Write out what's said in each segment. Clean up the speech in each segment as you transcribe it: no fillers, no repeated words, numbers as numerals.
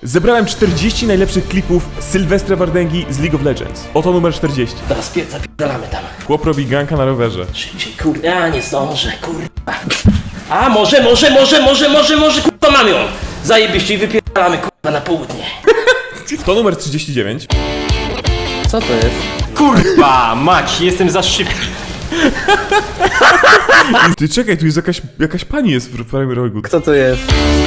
Zebrałem 40 najlepszych klipów Sylwestra Wardęgi z League of Legends. Oto numer 40. Teraz zapierdalamy tam. Chłop robi ganka na rowerze. Szybciej, kurwa, nie zdążę, kurwa. A, może, kurwa, mam ją. Zajebiście i wypierdalamy, kurwa, na południe. To numer 39. Co to jest? Kurwa, mać, jestem za szybki. Ty czekaj, tu jest jakaś pani jest w prawym rogu. Kto to jest?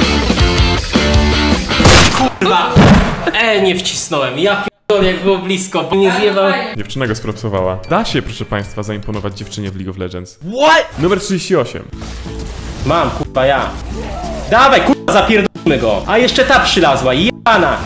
Kurwa. Nie wcisnąłem, ja pierdolę, jak było blisko, bo nie zjebał. Dziewczyna go spropsowała. Da się, proszę państwa, zaimponować dziewczynie w League of Legends. What? Numer 38. Mam, kurwa, ja. Dawaj, kurwa, zapierdolmy go. A jeszcze ta przylazła, jebana.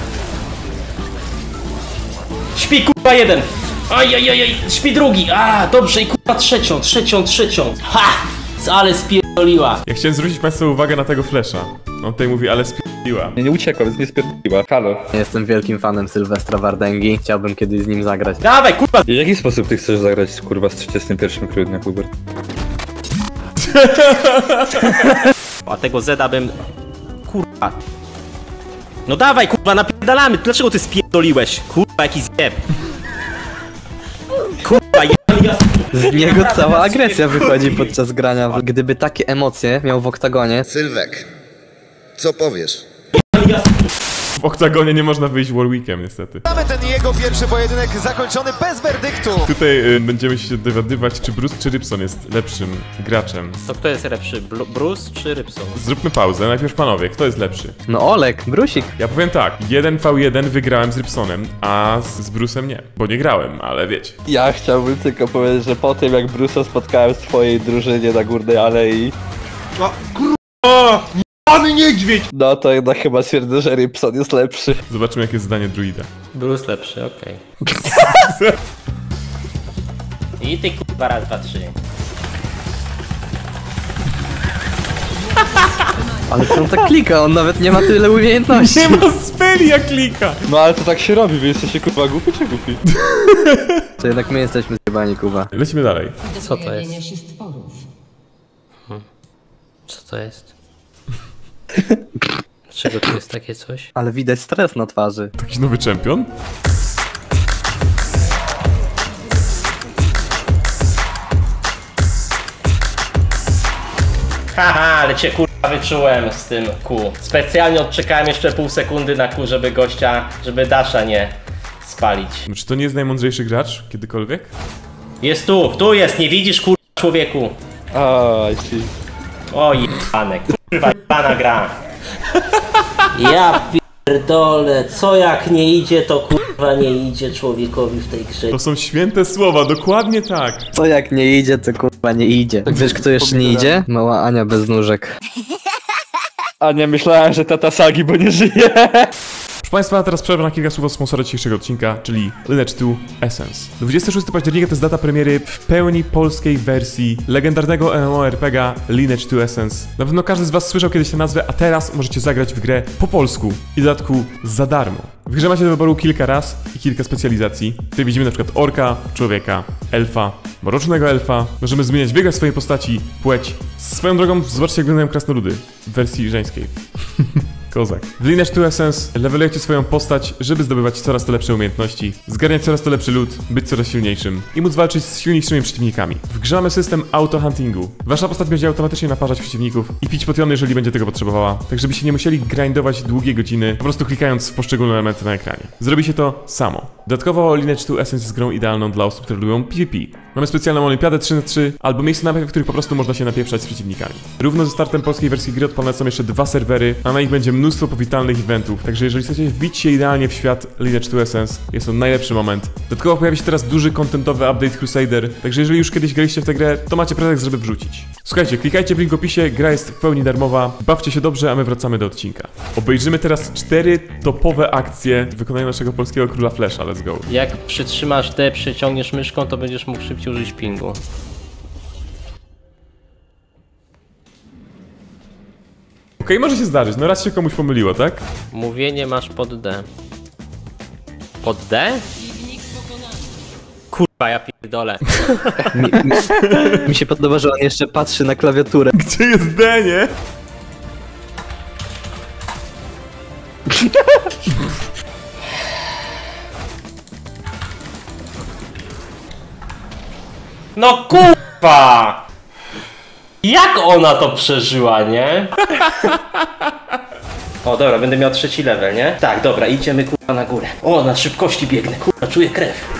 Śpi, kurwa, jeden. Ajajajaj, śpi drugi. A, dobrze, i kurwa trzecią. Ha! Ale spierdoliła. Ja chciałem zwrócić państwa uwagę na tego flesza. On tutaj mówi, ale spierdoliła. Nie uciekła, więc nie spierdoliła. Halo. Jestem wielkim fanem Sylwestra Wardęgi. Chciałbym kiedyś z nim zagrać. Dawaj, kurwa. W jaki sposób ty chcesz zagrać, kurwa, z 31 grudnia, Hubert? A tego Zeda bym... Kurwa. No dawaj, kurwa, napierdalamy. Dlaczego ty spierdoliłeś? Kurwa, jaki zjeb. Kurwa, ja... Z niego cała agresja wychodzi podczas grania. Gdyby takie emocje miał w oktagonie... Sylwek, co powiesz? W oktagonie nie można wyjść Warwickiem, niestety. Mamy ten jego pierwszy pojedynek zakończony bez werdyktu. Tutaj będziemy się dowiadywać, czy Bruce czy Rybson jest lepszym graczem. To kto jest lepszy, Bruce czy Rybson? Zróbmy pauzę. Najpierw panowie, kto jest lepszy? No Olek, Brusik. Ja powiem tak, 1v1 wygrałem z Rybsonem, a z Bruce'em nie. Bo nie grałem, ale wiecie. Ja chciałbym tylko powiedzieć, że po tym jak Bruce'a spotkałem w twojej drużynie na Górnej Alei... O, kurwa! Pan niedźwiedź! No to jednak chyba stwierdzę, że Rybson jest lepszy. Zobaczymy, jakie jest zdanie druida. Bruce lepszy, okej. I ty kurwa, raz, dwa, trzy. Ale co on tak klika? On nawet nie ma tyle umiejętności. Nie ma speli jak klika! No ale to tak się robi, wy jesteście kurwa głupi czy głupi? To jednak my jesteśmy zjebani, Kuba. Lecimy dalej. Co to jest? Co to jest? Dlaczego tu jest takie coś? Ale widać stres na twarzy. To jakiś nowy czempion? Haha, ale cię kurwa wyczułem z tym Q. Specjalnie odczekałem jeszcze pół sekundy na Q, żeby gościa, żeby Dasha nie spalić. No, czy to nie jest najmądrzejszy gracz kiedykolwiek? Jest tu jest, nie widzisz kurwa człowieku? Aj, ci. O jebane, kurwa jebana gra. Ja pierdolę, co jak nie idzie, to kurwa nie idzie człowiekowi w tej grze. To są święte słowa, dokładnie tak. Co jak nie idzie, to kurwa nie idzie. Wiesz kto jeszcze nie idzie? Mała Ania bez nóżek. A nie, myślałem, że tata Sagi, bo nie żyje. Proszę państwa, teraz przerwę na kilka słów od sponsora dzisiejszego odcinka, czyli Lineage 2 Essence. 26 października to jest data premiery w pełni polskiej wersji legendarnego MMORPG'a Lineage 2 Essence. Na pewno każdy z was słyszał kiedyś tę nazwę, a teraz możecie zagrać w grę po polsku i w dodatku za darmo. W grze macie do wyboru kilka ras i kilka specjalizacji. Tutaj widzimy na przykład orka, człowieka, elfa, mrocznego elfa. Możemy zmieniać wygląd swojej postaci, płeć. Swoją drogą, zobaczcie jak wyglądają krasnoludy w wersji żeńskiej. Kozak. W Lineage 2 Essence levelujecie swoją postać, żeby zdobywać coraz to lepsze umiejętności, zgarniać coraz to lepszy loot, być coraz silniejszym i móc walczyć z silniejszymi przeciwnikami. W grze mamy system auto-huntingu. Wasza postać będzie automatycznie naparzać przeciwników i pić potiony, jeżeli będzie tego potrzebowała, tak żebyście nie musieli grindować długie godziny, po prostu klikając w poszczególne elementy na ekranie. Zrobi się to samo. Dodatkowo Lineage 2 Essence jest grą idealną dla osób, które lubią PvP. Mamy specjalną olimpiadę 3x3 albo miejsce w których po prostu można się napieprzać z przeciwnikami. Równo ze startem polskiej wersji gry odpalone są jeszcze 2 serwery, a na nich będzie mnóstwo powitalnych eventów, także jeżeli chcecie wbić się idealnie w świat Lineage 2 Essence, jest to najlepszy moment. Dodatkowo pojawi się teraz duży contentowy update Crusader, także jeżeli już kiedyś graliście w tę grę, to macie pretekst, żeby wrzucić. Słuchajcie, klikajcie w link w opisie, gra jest w pełni darmowa, bawcie się dobrze, a my wracamy do odcinka. Obejrzymy teraz 4 topowe akcje w wykonaniu naszego polskiego króla Flasha, let's go. Jak przytrzymasz D, przyciągniesz myszką, to będziesz mógł szybciej użyć pingu. Okej, może się zdarzyć, no raz się komuś pomyliło, tak? Mówienie masz pod D. Pod D? Kurwa, ja pierdolę. Mi się podoba, że on jeszcze patrzy na klawiaturę. Gdzie jest D, nie? No kurwa! Jak ona to przeżyła, nie? O dobra, będę miał 3. level, nie? Tak, dobra, idziemy kurwa na górę. O, na szybkości biegnę, kurwa, czuję krew.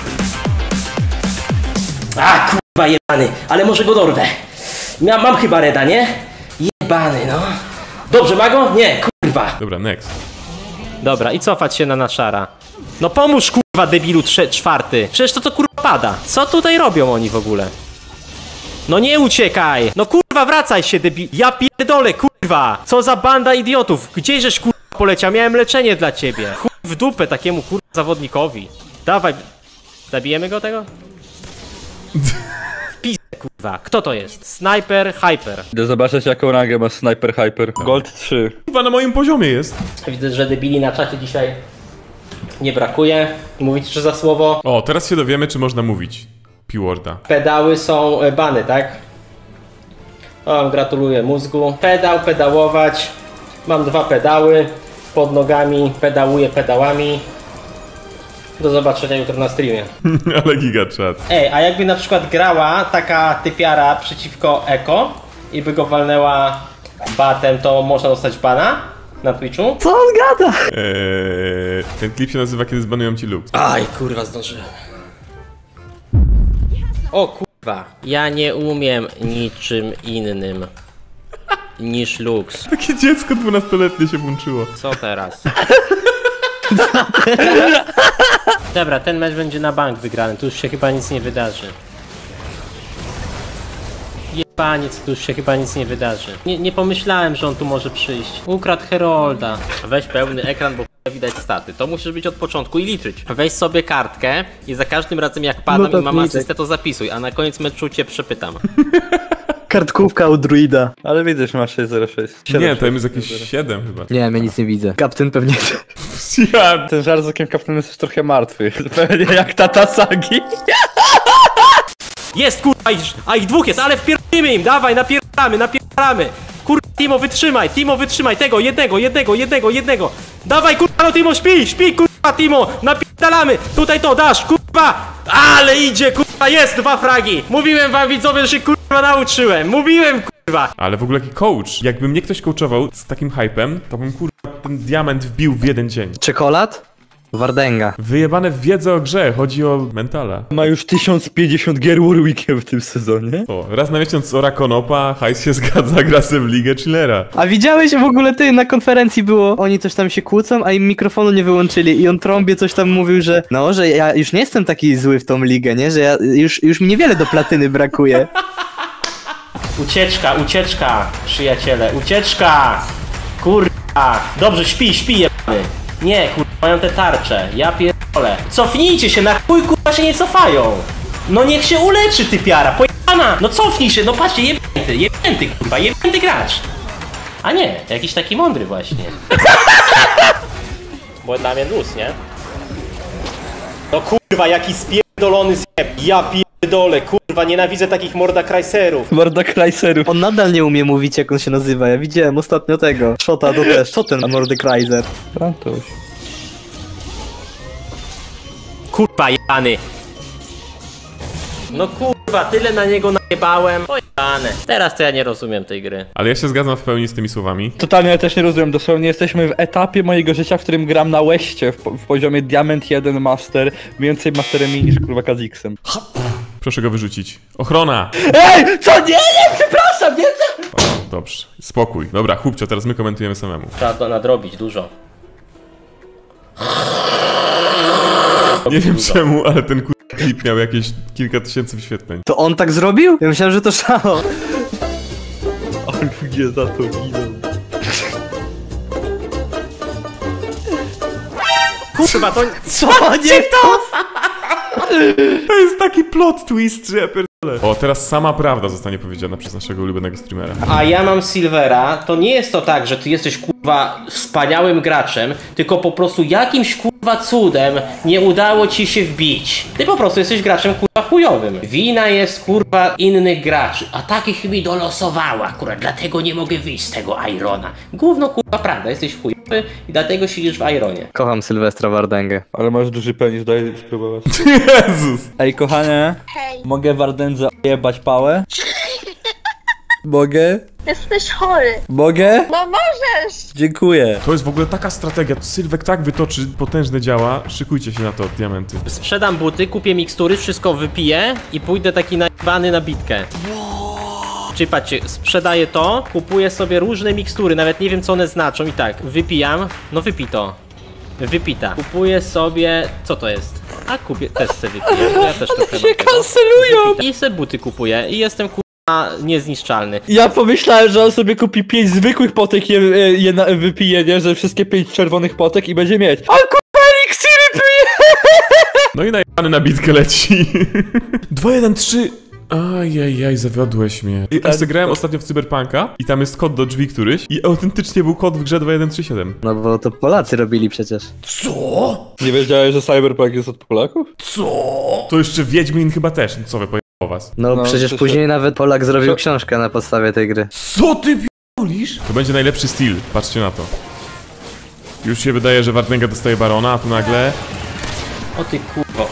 A kurwa jebany, ale może go dorwę. Mam chyba reda, nie? Jebany, no. Dobrze, ma go? Nie, kurwa. Dobra, next. Dobra, i cofać się na naszara. No pomóż kurwa debilu 4. Przecież to kurwa pada. Co tutaj robią oni w ogóle? No nie uciekaj! No kurwa wracaj się debil... Ja pierdolę kurwa! Co za banda idiotów! Gdzieżeś kurwa poleciał? Miałem leczenie dla ciebie. Chuj w dupę takiemu kurwa zawodnikowi. Dawaj. Zabijemy go tego? W pizdę kurwa. Kto to jest? Sniper Hyper. Idę zobaczyć jaką rangę ma Sniper Hyper. Gold 3. Chyba na moim poziomie jest. Widzę, że debili na czacie dzisiaj nie brakuje. Mówić czy za słowo? O, teraz się dowiemy, czy można mówić P-worda. Pedały są bany, tak? O, gratuluję mózgu. Pedał, pedałować. Mam 2 pedały. Pod nogami pedałuję pedałami. Do zobaczenia jutro na streamie. Ale giga chat. Ej, a jakby na przykład grała taka typiara przeciwko Eko i by go walnęła batem, to można dostać bana na Twitchu? Co on gada? Ten klip się nazywa Kiedy zbanują ci Lux. Aj, kurwa, zdążyłem. O kurwa, ja nie umiem niczym innym niż Lux. Takie dziecko 12-letnie się włączyło. Co teraz? Dobra, ten mecz będzie na bank wygrany, tu już się chyba nic nie wydarzy. Jebaniec, tu już się chyba nic nie wydarzy. Nie pomyślałem, że on tu może przyjść. Ukradł Herolda. Weź pełny ekran, bo widać staty. To musisz być od początku i liczyć. Weź sobie kartkę i za każdym razem jak padam i mam asystę, to zapisuj, a na koniec meczu cię przepytam. Kartkówka u druida. Ale widzisz, masz 606. Nie, to jest jakieś 7 chyba. Nie, ja nic nie widzę. Kapten pewnie... Ja... Ten żart z okiem kapitanem jest trochę martwy. Pewnie jak tata Sagi. Jest kurwa, a ich 2 jest, ale wpierdolimy im, dawaj, napierdalamy. Kurwa, Timo wytrzymaj, tego, jednego. Dawaj kurwa, no Timo, śpi, kurwa, Timo, napierdalamy, tutaj to, dasz, kurwa. Ale idzie, kurwa, jest 2 fragi. Mówiłem wam widzowie, że się kurwa nauczyłem, kurwa. Ale w ogóle jaki coach? Jakby mnie ktoś coachował z takim hypem, to bym kurwa ten diament wbił w 1 dzień. Czekolad? Wardęga. Wyjebane w wiedzę o grze, chodzi o mentala. Ma już 1050 gier Warwickiem w tym sezonie. O, raz na miesiąc ora konopa, hajs się zgadza, gra se w ligę chillera. A widziałeś w ogóle na konferencji było, oni coś tam się kłócą, a im mikrofonu nie wyłączyli i on trąbie coś tam mówił, że no, że ja już nie jestem taki zły w tą ligę, nie, że ja już mi niewiele do platyny brakuje. Ucieczka, przyjaciele, ucieczka! Kurwa! Dobrze, śpi, jebany. Nie, kurwa, mają te tarcze, ja pierdolę. Cofnijcie się, na chuj kurwa się nie cofają. No niech się uleczy typiara, pojebana! No cofnij się, no patrzcie, jebnięty kurwa, jebnięty gracz. A nie, jakiś taki mądry właśnie. Bo dla mnie luz, nie? No kurwa, jaki spierdolony zjeb, ja pierdolę, kurwa, nienawidzę takich Mordekaiserów. Mordekaiserów. On nadal nie umie mówić, jak on się nazywa, ja widziałem ostatnio tego. Shota to też, co ten Mordekaiser? Frantuś. Kurwa jebany. No kurwa, tyle na niego najebałem. Pojebane. Teraz to ja nie rozumiem tej gry. Ale ja się zgadzam w pełni z tymi słowami. Totalnie ja też nie rozumiem, dosłownie jesteśmy w etapie mojego życia, w którym gram na Westie w poziomie Diament 1 Master, więcej masterem niż kurwa Kazixem. Proszę go wyrzucić. Ochrona! Ej! Co? Nie, przepraszam, nie! O, dobrze, spokój. Dobra, chłopcio, teraz my komentujemy samemu. Trzeba to nadrobić dużo. Nie wiem czemu, ale ten klip miał jakieś kilka tysięcy wyświetleń. To on tak zrobił? Ja myślałem, że to Szao. On ludzie za to idą. Kurwa, to... Co? Nie to? To jest taki plot twist, że ja pierdolę. O, teraz sama prawda zostanie powiedziana przez naszego ulubionego streamera. A ja mam Silvera, to nie jest to tak, że ty jesteś kurwa wspaniałym graczem, tylko po prostu jakimś kurwa kurwa cudem nie udało ci się wbić? Ty po prostu jesteś graczem kurwa chujowym. Wina jest kurwa innych graczy, a takich mi dolosowała akurat, dlatego nie mogę wyjść z tego Irona. Gówno kurwa prawda, jesteś chujowy i dlatego siedzisz w Ironie. Kocham Sylwestra Wardęgę. Ale masz duży penis, daj spróbować. Jezus! Ej, kochanie, Hej, mogę Wardędze jebać pałę? Mogę? jesteś chory. Mogę? No możesz! Dziękuję. To jest w ogóle taka strategia. Sylwek tak wytoczy potężne działa. Szykujcie się na to, diamenty. Sprzedam buty, kupię mikstury, wszystko wypiję i pójdę taki najebany na bitkę. Czyli patrzcie, sprzedaję to, kupuję sobie różne mikstury, nawet nie wiem co one znaczą i tak, wypijam, no wypij to. Wypita. Kupuję sobie, co to jest? A kupię, też sobie wypiję, ja też trochę mam tego. Kancelują! I sobie buty kupuję i jestem kurwa niezniszczalny. Ja pomyślałem, że on sobie kupi 5 zwykłych potek, wypije, nie? Że wszystkie 5 czerwonych potek i będzie mieć. A kurwa eliksiry pije! No i najebany na bitkę leci. 2-1-3. Ajajaj, zawiodłeś mnie. Ja sobie grałem ostatnio w Cyberpunka i tam jest kod do drzwi któryś i autentycznie był kod w grze 2137. No bo to Polacy robili przecież. Co? Nie wiedziałeś, że Cyberpunk jest od Polaków? Co? To jeszcze Wiedźmin chyba też, no co wy pojebało was? No przecież to później nawet Polak zrobił książkę na podstawie tej gry. Co ty p***lisz? To będzie najlepszy styl, patrzcie na to. Już się wydaje, że Wardęga dostaje barona, a tu nagle... O ty kurwo.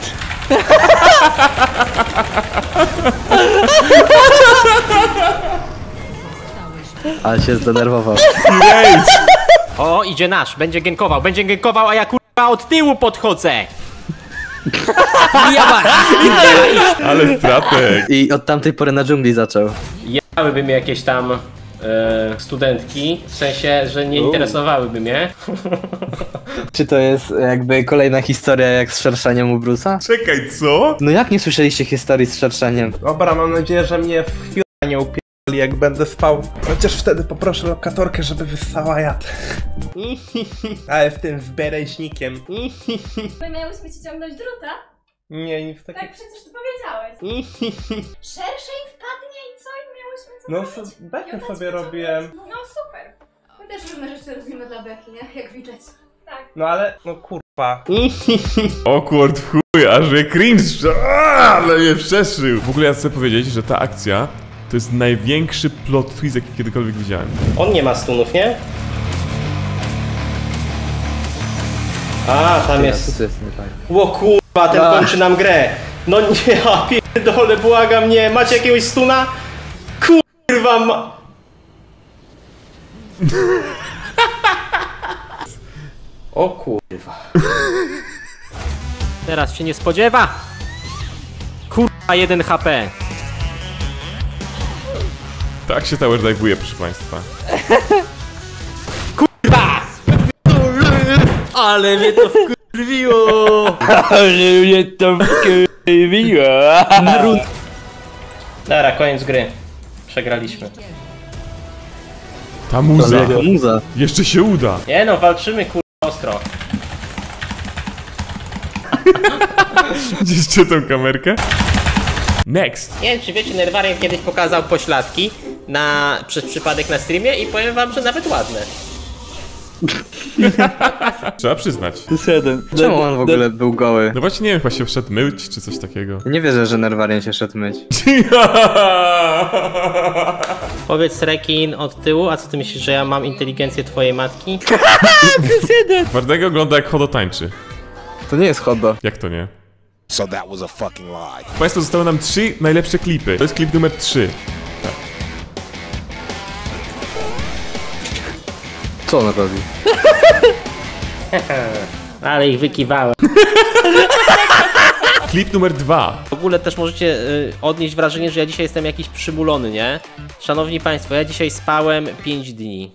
Ale się zdenerwował. O, idzie nasz, będzie genkował, a ja kurwa od tyłu podchodzę. Ale stratek. I od tamtej pory na dżungli zaczął. Jebałyby mnie jakieś tam studentki, w sensie, że nie interesowałyby mnie. Czy to jest jakby kolejna historia jak z szerszaniem u Bruce'a? Czekaj, co? No jak nie słyszeliście historii z szerszaniem? Dobra, mam nadzieję, że mnie w chwilę nie upierdoli, jak będę spał. Chociaż wtedy poproszę lokatorkę, żeby wyssała jad. Ale z tym zbereźnikiem. My miałyśmy ci ciągnąć druta? Nie, nic takiego. Tak przecież ty powiedziałeś. Szerszej wpadnie i co? I miałyśmy co No, robić? bekę I sobie ona ci robiłem. No super. My też różne rzeczy robimy dla beki, nie? Jak widać. Tak. No ale, no kurwa. Awkward w chuj, aż mnie cringe, ale mnie przeszył. W ogóle ja chcę powiedzieć, że ta akcja to jest największy plot twist, jaki kiedykolwiek widziałem. On nie ma stunów, nie? A, tam jest... To jest nie tak. Ło kurwa, ten kończy nam grę. No nie, ja pierdolę, błagam, nie. Macie jakiegoś stuna? Kurwa ma... O kurwa. Teraz się nie spodziewa. Kurwa, 1 HP. Tak się tower dive'uje, proszę państwa. Ale mnie to wkurwiło. Ale mnie to wkurwiło. Dobra, koniec gry. Przegraliśmy. Ta muza. Muza. Jeszcze się uda. Nie no, walczymy kurwa ostro. Widzieliście tą kamerkę? Next. Nie wiem, czy wiecie, Nerwarian kiedyś pokazał pośladki przez przypadek na streamie i powiem wam, że nawet ładne. Trzeba przyznać. To jest jeden. Czemu on w ogóle był goły? No właśnie nie wiem, chyba się wszedł myć, czy coś takiego. Nie wierzę, że Nerwarian się szedł myć. Powiedz Rekin od tyłu, a co ty myślisz, że ja mam inteligencję twojej matki? Wardęga ogląda jak Hodo tańczy. To nie jest Hoddo. Jak to nie? So that was a fucking lie. Państwo, zostały nam 3 najlepsze klipy. To jest klip numer 3. Co on robi? Ale ich wykiwałem. Klip numer 2. W ogóle też możecie odnieść wrażenie, że ja dzisiaj jestem jakiś przymulony, nie? Szanowni państwo, ja dzisiaj spałem 5 dni.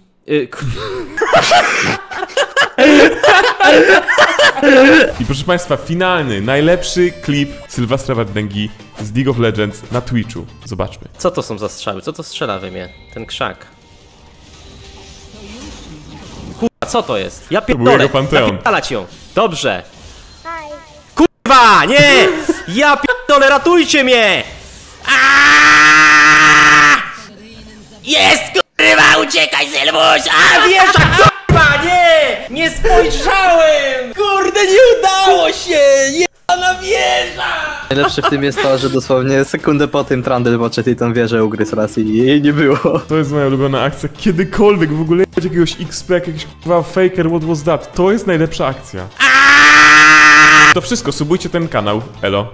I proszę państwa, finalny, najlepszy klip Sylwestra Wardęgi z League of Legends na Twitchu. Zobaczmy. Co to są za strzały? Co to strzela we mnie? Ten krzak. Kurwa, co to jest? Ja był pierdolę, jego panteon. napierdalać ją. Dobrze. Kurwa, nie! Ja pierdolę, ratujcie mnie! Aaaa! Jest, kurwa, uciekaj, Sylwuś! A, wiesz, kurwa, nie! Nie spojrzałem! Kurde, nie udało się! Jebana wieża! Najlepsze w tym jest to, że dosłownie sekundę po tym Trundle poszedł i tą wieżę ugryzł raz i jej nie było. To jest moja ulubiona akcja kiedykolwiek, w ogóle jakiegoś XP, jakiś k***a faker, what was that? To jest najlepsza akcja. To wszystko, subujcie ten kanał, elo.